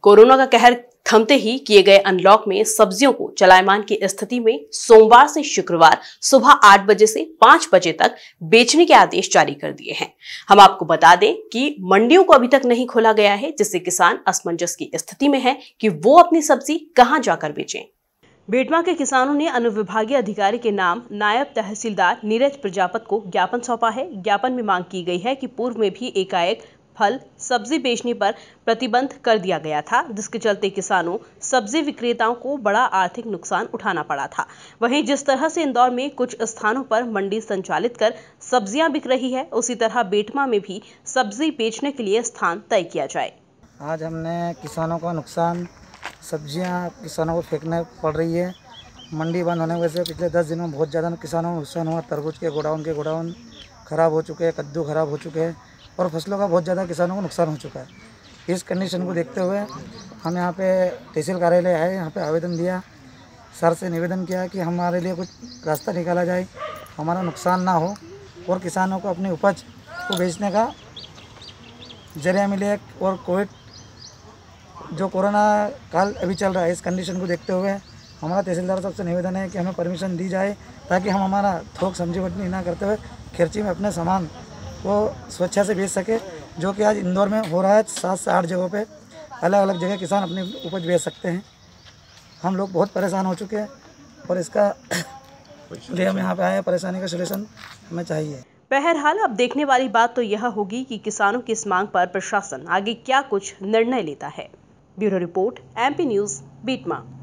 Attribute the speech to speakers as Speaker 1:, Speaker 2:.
Speaker 1: Corona का कहर थमते ही किए गए अनलॉक में सब्जियों को चलायमान की स्थिति में सोमवार से शुक्रवार सुबह 8 बजे से 5 बजे तक बेचने के आदेश जारी कर दिए हैं। हम आपको बता दें कि मंडियों को अभी तक नहीं खोला गया है, जिससे किसान असमंजस की स्थिति में है कि वो अपनी सब्जी कहां जाकर बेचें। बेटमा के किसानों ने अनुविभागीय अधिकारी के नाम नायब तहसीलदार नीरज प्रजापत को ज्ञापन सौंपा है। ज्ञापन में मांग की गई है कि पूर्व में भी एकाएक फल सब्जी बेचने पर प्रतिबंध कर दिया गया था, जिसके चलते किसानों सब्जी विक्रेताओं को बड़ा आर्थिक नुकसान उठाना पड़ा था। वहीं जिस तरह से इंदौर में कुछ स्थानों पर मंडी संचालित कर सब्जियां बिक रही है, उसी तरह बेटमा में भी सब्जी बेचने के लिए स्थान तय किया जाए।
Speaker 2: आज हमने किसानों का नुकसान, सब्जियां किसानों को फेंकने पड़ रही है। मंडी बंद होने की वजह से पिछले 10 दिनों में बहुत ज़्यादा किसानों को नुकसान हुआ। तरबूज के गोडाउन ख़राब हो चुके हैं, कद्दू ख़राब हो चुके हैं और फसलों का बहुत ज़्यादा किसानों को नुकसान हो चुका है। इस कंडीशन को देखते हुए हम यहाँ पे तहसील कार्यालय आए, यहाँ पे आवेदन दिया, सर से निवेदन किया कि हमारे लिए कुछ रास्ता निकाला जाए, हमारा नुकसान ना हो और किसानों को अपनी उपज को बेचने का जरिया मिले। और कोविड जो कोरोना काल अभी चल रहा है, इस कंडीशन को देखते हुए हमारा तहसीलदार साहब से निवेदन है कि हमें परमिशन दी जाए, ताकि हम हमारा थोक सब्जी बटनी ना करते हुए खर्ची में अपने सामान को स्वेच्छा से बेच सके, जो कि आज इंदौर में हो रहा है। 7 से 8 जगहों पे अलग अलग जगह किसान अपनी उपज बेच सकते हैं। हम लोग बहुत परेशान हो चुके हैं और इसका लिए हम यहाँ पे आए हैं, परेशानी का सलूशन हमें चाहिए।
Speaker 1: बहरहाल अब देखने वाली बात तो यह होगी कि किसानों की इस मांग पर प्रशासन आगे क्या कुछ निर्णय लेता है। Bureau report, MP news, Betma.